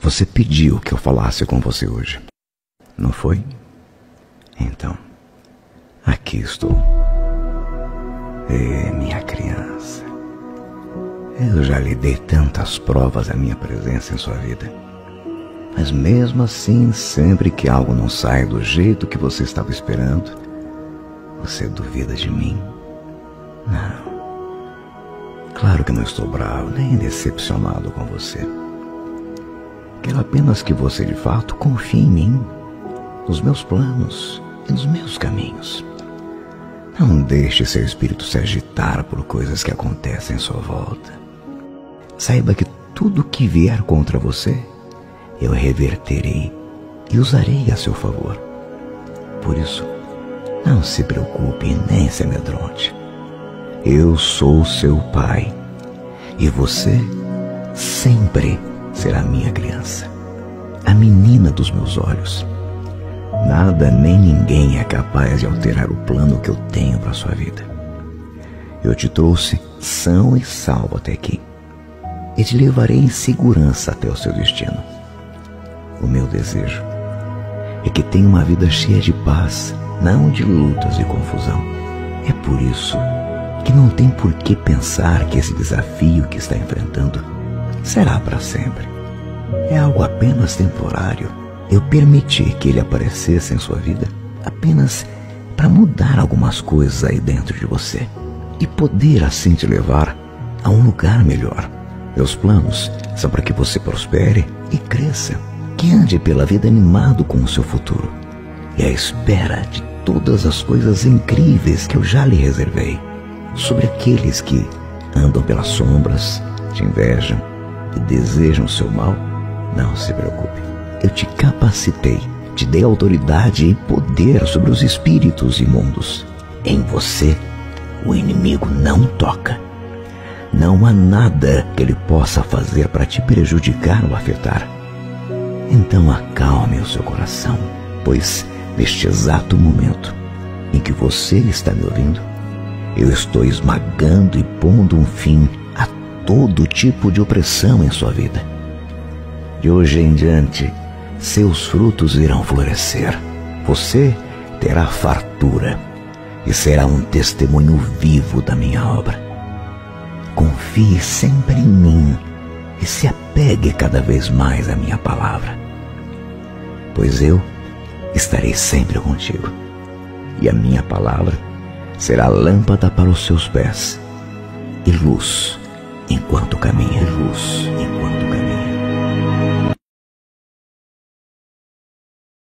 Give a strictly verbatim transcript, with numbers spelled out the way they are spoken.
Você pediu que eu falasse com você hoje, não foi? Então, aqui estou. Ê, minha criança, eu já lhe dei tantas provas da minha presença em sua vida. Mas mesmo assim, sempre que algo não sai do jeito que você estava esperando, você duvida de mim? Não. Claro que não estou bravo, nem decepcionado com você. Quero apenas que você de fato confie em mim, nos meus planos e nos meus caminhos. Não deixe seu espírito se agitar por coisas que acontecem em sua volta. Saiba que tudo que vier contra você, eu reverterei e usarei a seu favor. Por isso, não se preocupe nem se amedronte. Eu sou seu pai e você sempre será minha criança, a menina dos meus olhos. Nada nem ninguém é capaz de alterar o plano que eu tenho para sua vida. Eu te trouxe são e salvo até aqui e te levarei em segurança até o seu destino. O meu desejo é que tenha uma vida cheia de paz, não de lutas e confusão. É por isso que não tem por que pensar que esse desafio que está enfrentando será para sempre. É algo apenas temporário. Eu permiti que ele aparecesse em sua vida apenas para mudar algumas coisas aí dentro de você e poder assim te levar a um lugar melhor. Meus planos são para que você prospere e cresça, que ande pela vida animado com o seu futuro e à espera de todas as coisas incríveis que eu já lhe reservei. Sobre aqueles que andam pelas sombras, te invejam e desejam o seu mal, não se preocupe. Eu te capacitei, te dei autoridade e poder sobre os espíritos imundos. Em você, o inimigo não toca. Não há nada que ele possa fazer para te prejudicar ou afetar. Então acalme o seu coração, pois neste exato momento em que você está me ouvindo, eu estou esmagando e pondo um fim a todo tipo de opressão em sua vida. De hoje em diante, seus frutos irão florescer. Você terá fartura e será um testemunho vivo da minha obra. Confie sempre em mim e se apegue cada vez mais à minha palavra, pois eu estarei sempre contigo e a minha palavra será lâmpada para os seus pés e luz enquanto caminha. Luz enquanto caminha.